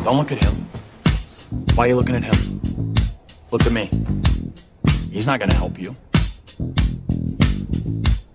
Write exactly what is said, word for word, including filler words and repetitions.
Don't look at him. Why are you looking at him? Look at me. He's not gonna help you.